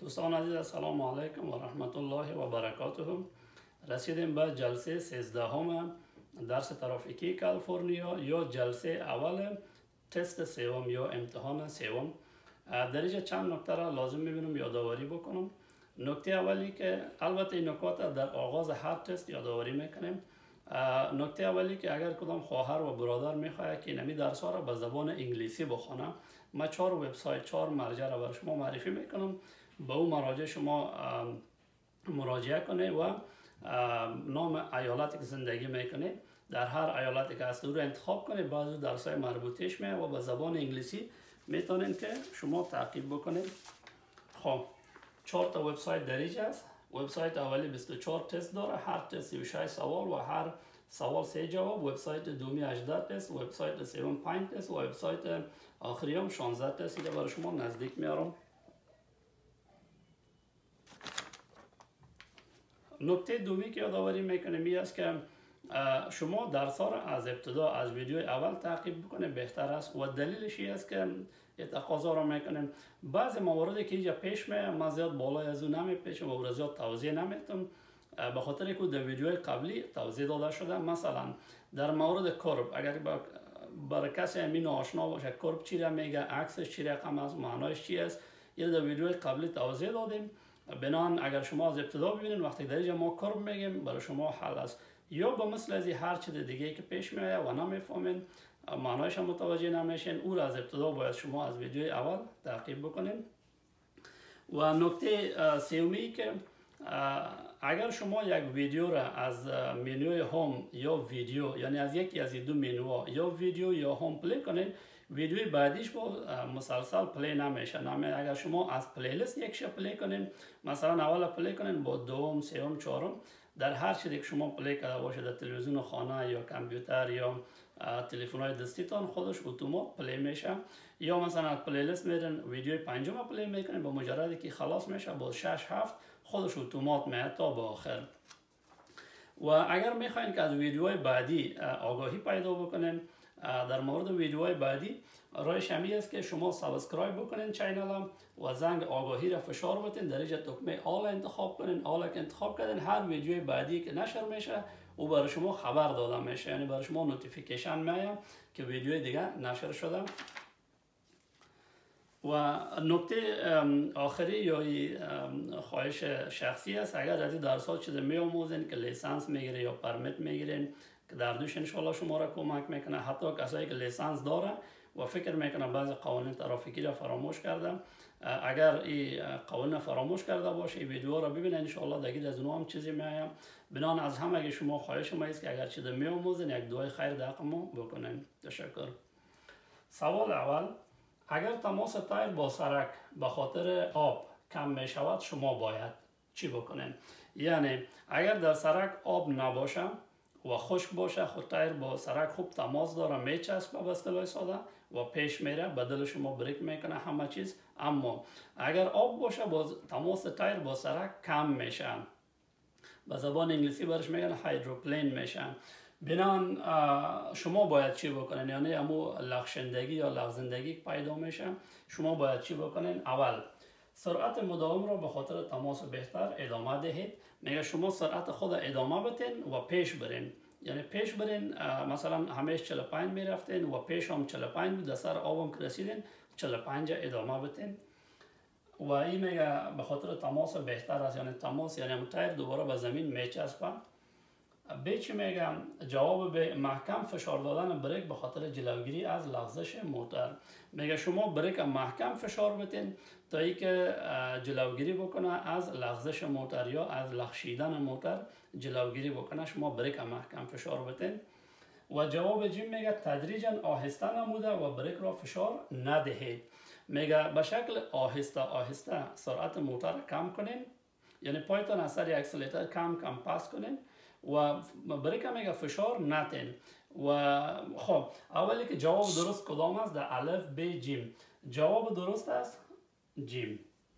دوستان عزیز السلام علیکم و رحمت الله و برکاته. رسیدیم به جلسه 13 درس ترافیکی کالیفرنیا یا جلسه اول تست سوم یا امتحان سوم. در اینجا چند نکته را لازم میبینم یادآوری بکنم. نکته اولی که البته این نکات در آغاز هر تست یادآوری میکنیم. نکته اولی که اگر کدام خواهر و برادر میخواد که نمی درس ها را به زبان انگلیسی بخونه، ما 4 وبسایت 4 مرجع را برای شما معرفی میکنم. به اون مراجع شما مراجعه کنید و نام ایالتی که زندگی میکنید در هر ایالتی که هست او رو انتخاب کنید. بعضی درس های مربوطش و به زبان انگلیسی میتونید که شما تعقیب بکنید. خب 4 تا وبسایت در اینجا است. وبسایت اولی 24 تست داره، هر تست 36 سوال و هر سوال 3 جواب. وبسایت دومی 18 تست، وبسایت سوم 5 تست و وبسایت آخری هم 16 تست که برای شما نزدیک میارم. نکته دومی که یادآوری میکنم این است که شما درس ها را از ابتدا از ویدیو اول تعقیب بکنید بهتر است و دلیلش این است که تقاضا را میکنیم. بعضی مواردی که اینجا پیش میاد ما زیاد بالای از اون نمیپیچم و زیاد توضیح نمیتم به خاطر که در ویدیوهای قبلی توضیح داده شده. مثلا در مورد کرب اگر برای کسی همین آشنا باشه کرب چی را میگه، عکسش چی رقم است، معنایش چی است، یه در ویدیوهای قبلی توضیح دادیم. بنان اگر شما از ابتدا ببینید وقتی در اینجا ما کرب میگیم برای شما حل است. یا به مثل از هر چیز دیگه که پیش میاد و نمیفهمین معنایش هم متوجه نمیشین، او را از ابتدا باید شما از ویدیوی اول تعقیب بکنین. و نکته سومی که اگر شما یک ویدیو را از منوی هوم یا ویدیو، یعنی از یکی از این دو منوها یا ویدیو یا هوم پلی کنین، ویدیوی بعدیش با مسلسل پلی نمیشه. اگر شما از پلیلیست یکش پلی کنین، مثلا اول پلی کنین با دوم، سوم، چهارم، در هر چیزی که شما پلی کرده باشه در تلویزیون خانه یا کامپیوتر یا تلفن های دستیتان خودش اتومات پلی میشه. یا مثلا از پلیلیست میرین ویدیوی پنجم پلی میکنین، با مجردی که خلاص میشه با 6-7 خودش اتومات میاد تا به آخر. و اگر میخواین که از ویدیوهای بعدی آگاهی پیدا بکنین در مورد ویدیوهای بعدی، راهش همی است که شما سابسکرایب بکنین چینل و زنگ آگاهی را فشار بدین. در اینجا دکمه آل انتخاب کنین. آل که انتخاب کردین هر ویدیوی بعدی که نشر میشه او برای شما خبر داده میشه، یعنی برای شما نوتیفیکیشن میاد که ویدیوی دیگه نشر شده. و نکته آخری یا خواهش شخصی است، اگر از این درس ها چیز می آموزین که لیسانس میگیره یا پرمیت میگیرین که در دوش انشالله شما را کمک میکنه. حتی کسایی که لیسانس داره و فکر میکنه بعضی قوانین ترافیکی را فراموش کرده، اگر این قوانین فراموش کرده باشه این ویدیو را ببینه انشالله دیگه از اونها هم چیزی میایم. بنان از همه اگه شما خواهش ما است که اگر چیز می آموزین یک دعای خیر در حق ما بکنین. تشکر. سوال اول، اگر تماس تایر با سرک به خاطر آب کم می شود شما باید چی بکنین؟ یعنی اگر در سرک آب نباشه و خشک باشه خود تایر با سرک خوب تماس داره میچسبه به اصطلاح ساده و پیش میره، بدل شما بریک میکنه همه چیز. اما اگر آب باشه باز تماس تایر با سرک کم میشه، به زبان انگلیسی برش میگن هایدروپلین میشه. بنان شما باید چی بکنین؟ یعنی امو لغشندگی یا لغزندگی پیدا میشه، شما باید چی بکنین؟ اول سرعت مداوم را به خاطر تماس بهتر ادامه دهید. میگه شما سرعت خود ادامه بتین و پیش برین، یعنی پیش برین. مثلا همیشه 45 میرفتین و پیش هم 45 بود، در سر آبم که رسیدین 45 ادامه بتین. و این میگه به خاطر تماس بهتر است، یعنی تماس یعنی تایر دوباره به زمین میچسبه. به چی میگم؟ جواب به محکم فشار دادن بریک به خاطر جلوگیری از لغزش موتور. میگه شما بریک محکم فشار بدین تا ای که جلوگیری بکنه از لغزش موتور یا از لغشیدن موتور جلوگیری بکنه. شما بریک محکم فشار بدین. و جواب جیم میگه تدریجا آهسته نموده و بریک را فشار ندهید. میگه به شکل آهسته آهسته سرعت موتور کم کنین، یعنی پایتان از سر اکسلراتور کم کم پاس کنین و بریک میگه فشار نتین. و خب اولی که جواب درست کدام است؟ در الف ب جیم. جواب درست است جیم.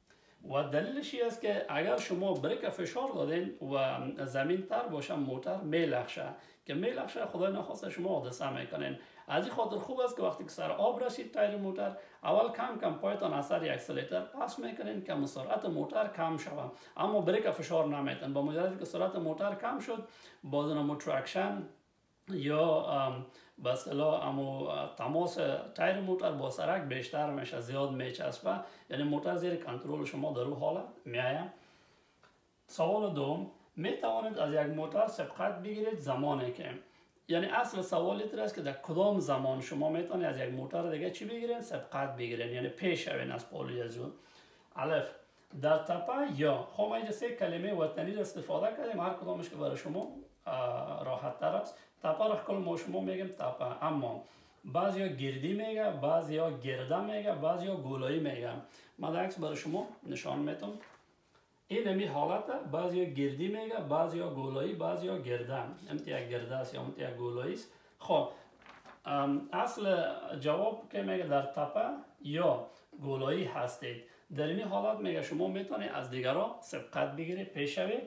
و دلیلش است که اگر شما بریک فشار دادین و زمین تر باشه موتور میلغشه، که میلغشه خدای نخواسته شما حادثه میکنین. از این خاطر خوب است که وقتی که سر آب رسید تایر موتر، اول کم کم پایتان اثر اکسلراتور پاس میکنین که سرعت موتر کم شود، اما بریک فشار نمیتن. با مجرد که سرعت موتر کم شد، باز نمو تراکشن یا به اصطلاح تماس تایر موتر با سرک بیشتر میشه، زیاد میچسبه، یعنی موتر زیر کنترل شما در اون حالت میایه. سوال دوم، می توانید از یک موتر سبقت بگیرید زمانی که، یعنی اصل سوال این است که در کدام زمان شما میتونید از یک موتر دیگه چی بگیرید؟ سبقت بگیرید، یعنی پیش شوین از پولی از اون. الف، در تپه یا. خب ما اینجا سه کلمه وطنی را استفاده کردیم، هر کدامش که برای شما راحت تر است. تپه را کل ما شما میگیم تپه، اما بعضیا گردی میگه، بعضیا گرده میگه، بعضیا گولایی میگه. من عکس برای شما نشان میتم. این همی حالت بعضیا گردی میگه، بعضیا گولایی، بعضیا گرده. امتی یک گرده است یا امتی یک گولایی است. خب اصل جواب که میگه در تپه یا گولایی هستید. در این حالت میگه شما میتونید از دیگران سبقت بگیرید، پیش شوید.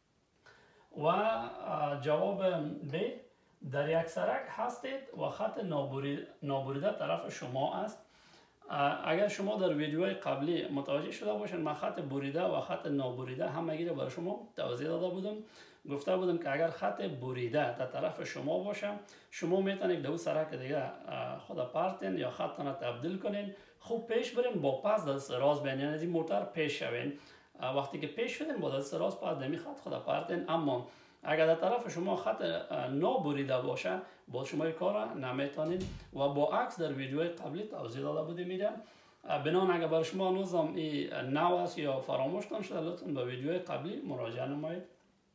و جواب ب، در یک سرک هستید و خط نابریده طرف شما است. اگر شما در ویدیوهای قبلی متوجه شده باشین، من خط بریده و خط نابریده همگی رو برای شما توضیح داده بودم. گفته بودم که اگر خط بریده در طرف شما باشه، شما میتونید در اون سرک دیگه خود پارتین یا خطتان تبدیل کنین، خوب پیش برین، با پس دست راست بین، یعنی از این موتر پیش شوین. وقتی که پیش شدین با دست راست پس دمی خط خود پارتین. اما اگر در طرف شما خط نابریده باشه، با شما این کار نمیتونین و با عکس در ویدیوهای قبلی توضیح داده بودیم. میرم بنان اگر برای شما نوزم این نو است یا فراموشتان شده، لطفا به ویدیوهای قبلی مراجعه نمایید.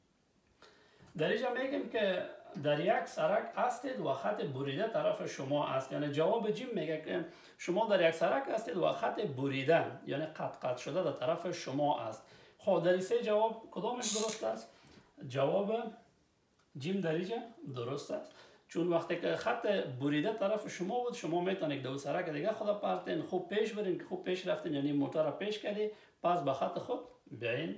در اینجا میگیم که در یک سرک هستید و خط بریده طرف شما است، یعنی جواب جیم میگه که شما در یک سرک هستید و خط بریده یعنی قطع شده در طرف شما است. خب در این سه جواب کدامش درست است؟ جواب جیم در اینجا درست است، چون وقتی که خط بریده طرف شما بود، شما میتونید دو سرک دیگه خود پارتین، خوب پیش برین، خوب پیش رفتین، یعنی موتور را پیش کردی، پس به خط خود بیاین.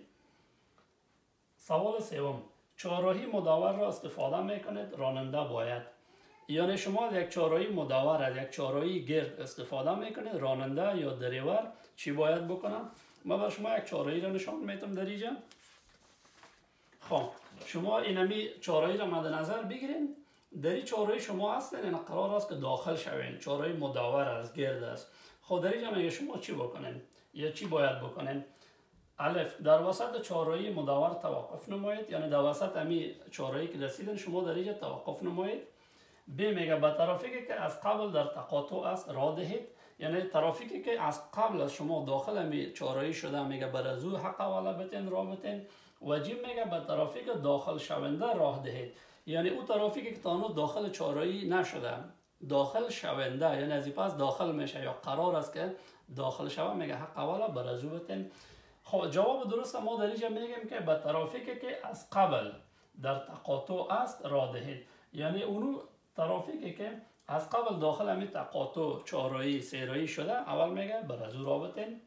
سوال سوم، چهارراهی مدور را استفاده میکنید، راننده باید، یعنی شما یک چهارراهی مدور از یک چهارراهی گرد استفاده میکنید، راننده یا دریور چی باید بکنم؟ ما بر شما یک چهارراهی را نشان میتم در اینجا. خب شما اینمی چهارراهی را مد نظر بگیرین. در این چهارراهی شما هستین، یعنی قرار است که داخل شوین، چهارراهی مدور است، گرد است. خب در اینجا میگه شما چی بکنین یا چی باید بکنین؟ الف، در وسط چهارراهی مدور توقف نمایید، یعنی در وسط امی چهارراهی که رسیدن شما در اینجا توقف نمایید. ب میگه به ترافیکی که از قبل در تقاطع است راه دهید، یعنی ترافیکی که از قبل از شما داخل امی چهارراهی شده، میگه بر از او حق والا بتین راه بتین. و جیم میگه به ترافیک داخل شونده راه دهید، یعنی او ترافیکی که تانو داخل چهارراهی نشده، داخل شونده، یعنی از این پس داخل میشه یا قرار است که داخل شوه، میگه حق والا بر از او بتین. خب جواب درست ما در اینجا میگیم که به ترافیکی که از قبل در تقاطع است راه دهید، یعنی اونو ترافیکی که از قبل داخل همی تقاطع چهارراهی سه‌راهی شده، اول میگه بر از او راه بتین.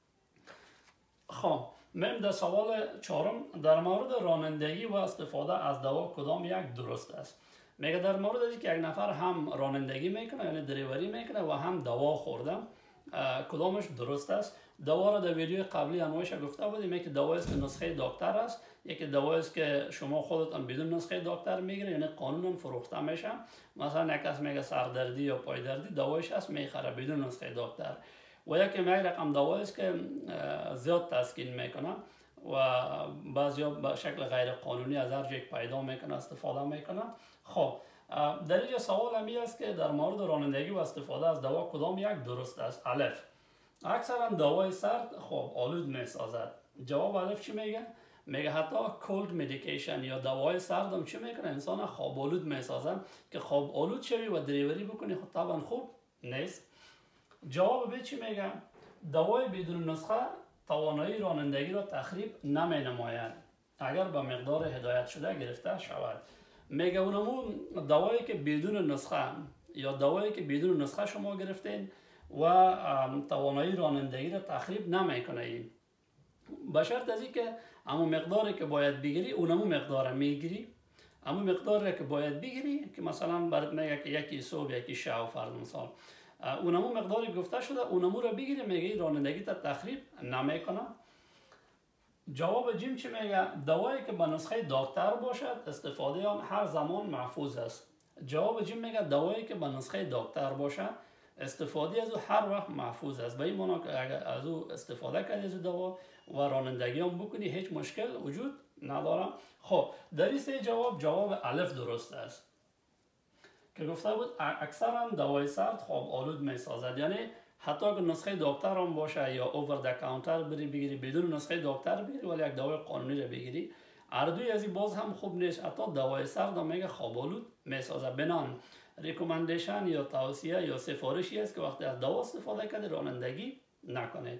خب میم در سوال چهارم، در مورد رانندگی و استفاده از دوا کدام یک درست است؟ میگه در مورد از که یک نفر هم رانندگی میکنه یعنی دریوری میکنه و هم دوا خورده، کدامش درست است؟ دوا را در ویدیو قبلی انواعش گفته بودیم، یکی دوا است که نسخه دکتر است، یکی دوا است که شما خودتان بدون نسخه دکتر میگیرید، یعنی قانونا فروخته میشه. مثلا یک کس میگه سردردی یا پایدردی دوایش است میخره بدون نسخه دکتر. و یکی یک رقم دوا است که زیاد تسکین میکنه و بعضیا به شکل غیر قانونی از هر جای پیدا میکنه استفاده میکنه. خب در اینجا سوال همی است که در مورد رانندگی و استفاده از دوا کدام یک درست است؟ الف، اکثرا دوای سرد خواب آلود میسازد. جواب الف چی میگه؟ میگه حتی کولد مدیکیشن یا دوای سرد هم چی میکنه؟ انسان خواب آلود میسازه، که خواب آلود شوی و دریوری بکنی خب طبعا خوب نیست. جواب به چی میگه؟ دوای بدون نسخه توانایی رانندگی را تخریب نمی نماید اگر به مقدار هدایت شده گرفته شود. میگه اونمون دوایی که بدون نسخه یا دوایی که بدون نسخه شما گرفتین و توانایی رانندگی را تخریب نمیکنه، به شرط از اینکه اما مقداری که باید بگیری اونمون مقدار میگیری. اما مقدار که باید بگیری که مثلا برات میگه که یکی صبح یکی شب فرض مثال اونمو مقداری گفته شده اونمو رو بگیری میگه رانندگی تا تخریب نمیکنه. جواب جیم چی میگه؟ دوایی که به نسخه دکتر باشد استفاده آن هر زمان محفوظ است. جواب جیم میگه دوایی که به نسخه دکتر باشد استفاده از او هر وقت محفوظ است. به این معنی که اگر از او استفاده کردی از دوا و رانندگی هم بکنی هیچ مشکل وجود نداره. خب در این سه جواب الف درست است که گفته بود اکثرا دوای سرد خواب آلود می سازد. یعنی حتی که نسخه دکتر هم باشه یا اوور د کانتر بری بگیری بدون نسخه دکتر بگیری ولی یک دوای قانونی رو بگیری اردوی از این باز هم خوب نیست. حتی دوای سرد هم میگه خواب آلود می سازد. بنان ریکومندیشن یا توصیه یا سفارشی است که وقتی از دوا استفاده کنید رانندگی نکنید.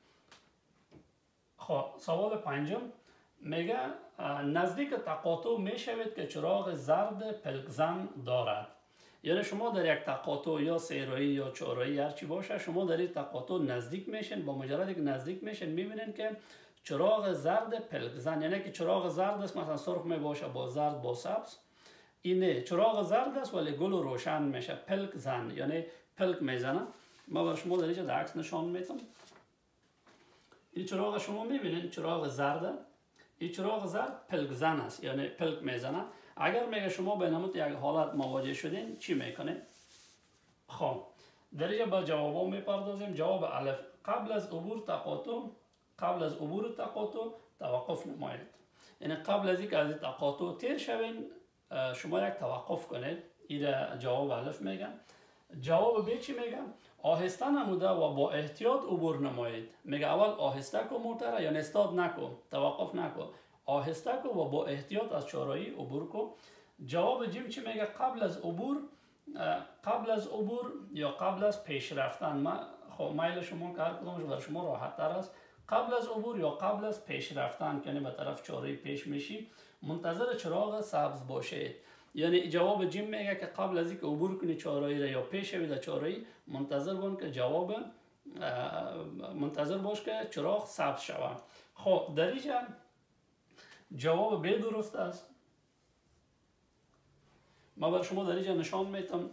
خب سوال پنجم میگه نزدیک تقاطع میشوید که چراغ زرد پلکزن دارد. یعنی شما در یک تقاطع یا سیرایی یا چهارایی هر چی باشه شما در این تقاطع نزدیک میشین. با مجرد که نزدیک میشین میبینین که چراغ زرد پلکزن یعنی که چراغ زرد است مثلا سرخ می باشه با زرد با سبز اینه چراغ زرد است ولی گل روشن میشه پلکزن یعنی پلک میزنه. ما با شما در اینجا عکس نشان میدم. این چراغ شما میبینین چراغ زرد این چراغ زرد پلکزن است یعنی پلک میزنه. اگر میگه شما به نمود یک حالت مواجه شدین چی میکنین؟ خب در اینجا با جوابا میپردازیم. جواب الف قبل از عبور تقاطع توقف نمایید. یعنی قبل از اینکه از تقاطع تیر شوین شما یک توقف کنید. این جواب الف میگن. جواب ب چی میگن؟ آهسته نموده و با احتیاط عبور نمایید. میگه اول آهسته کو موتر یا استاد نکو توقف نکو آهسته کو و با احتیاط از چهارراه عبور کو. جواب جیم چی میگه؟ قبل از عبور یا قبل از پیش رفتن. خب میل شما که هر کدامش برای شما راحت تر است. قبل از عبور یا قبل از پیش رفتن یعنی به طرف چهارراه پیش میشی منتظر چراغ سبز باشید. یعنی جواب جیم میگه که قبل از اینکه عبور کنی چهارراهی را یا پیش شوی در چهارراهی منتظر باش که چراغ سبز شود. خب در اینجا جواب ب درست است. ما بر شما در اینجا نشان میتم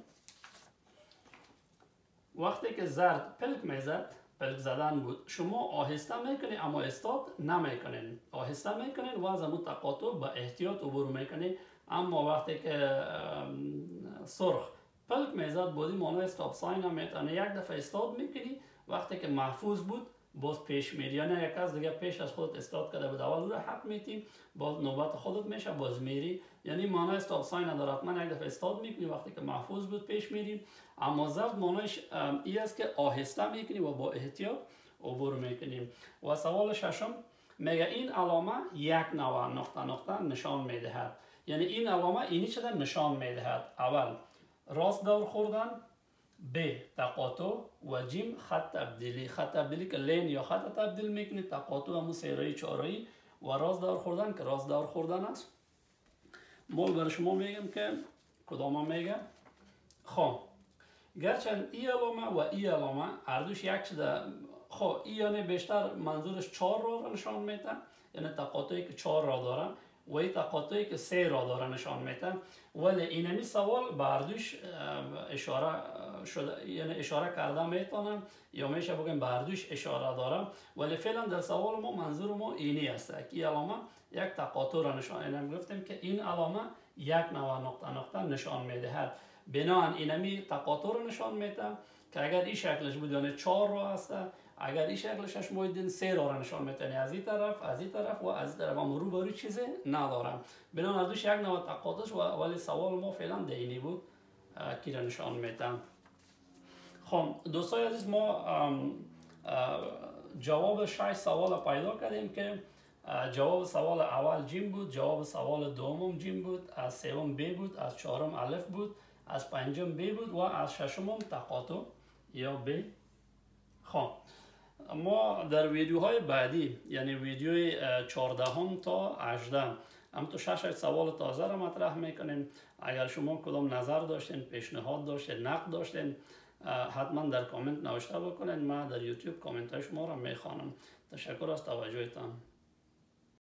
وقتی که زرد پلک میزد پلک زدن بود شما آهسته میکنید اما استاد نمیکنید. آهسته میکنید و از امون تقاطع با احتیاط عبور میکنید. اما وقتی که سرخ پلک میزد بودی مانو استاپ ساین هم میتونه یک دفعه استاد میکنی وقتی که محفوظ بود باز پیش میری. یعنی یک از دیگه پیش از خودت استاد کرده بود اول رو حق میتیم باز نوبت خودت میشه باز میری. یعنی مانو استاپ ساین نداره حتما یک دفعه استاد میکنی وقتی که محفوظ بود پیش میری. اما زرد مانوش این است که آهسته میکنی و با احتیاط عبور میکنیم. و سوال ششم میگه این علامه یک نوع نقطه نشان میدهد. یعنی این علامه اینی چه نشان میدهد؟ اول راست دور خوردن، ب تقاطع و جیم خط تبدیلی. خط تبدیلی که لین یا خط تبدیل میکنی، تقاطع همون سیرایی چهارایی و راست دور خوردن که راست دور خوردن است. ما برای شما میگم که کدام میگه. خب گرچند این علامه و این علامه هر دوش یک شده. خب این یعنی بیشتر منظورش 4 را نشان میده، یعنی تقاطعی که 4 را داره و این تقاطعی که 3 را داره نشان میده. ولی اینمی سوال به هر دوش اشاره شده، یعنی اشاره کرده میتونم یا میشه بگم به هر دوش اشاره داره. ولی فعلا در سوال ما منظور ما اینی است که این علامه یک تقاطع را نشان میده. گفتیم که این علامه یک نوع نقطه نشان میدهد. بنابراین اینمی تقاطع را نشان میده که اگر این شکلش بود یعنی 4 را است، اگر این شکلش بود 3 را نشان میده، یعنی از این طرف و از این طرف، اما روبروی چیزی ندارم. بنابراین از دوش یک نوع تقاطع ولی سوال ما فعلا دینی بود که را نشان میده. خب دوستای عزیز، ما جواب 6 سوال پیدا کردیم که جواب سوال اول جیم بود، جواب سوال دوم جیم بود، از سوم ب بود، از چهارم الف بود، از پنجم ب بود و از ششم تقاطع یا ب. خب ما در ویدیوهای بعدی یعنی ویدیوی 14 تا 18 هم تو 6 سوال تازه را مطرح میکنیم. اگر شما کدام نظر داشتین، پیشنهاد داشتین، نقد داشتین، حتما در کامنت نوشته بکنین. من در یوتیوب کامنت های شما را میخوانم. تشکر از توجهتان.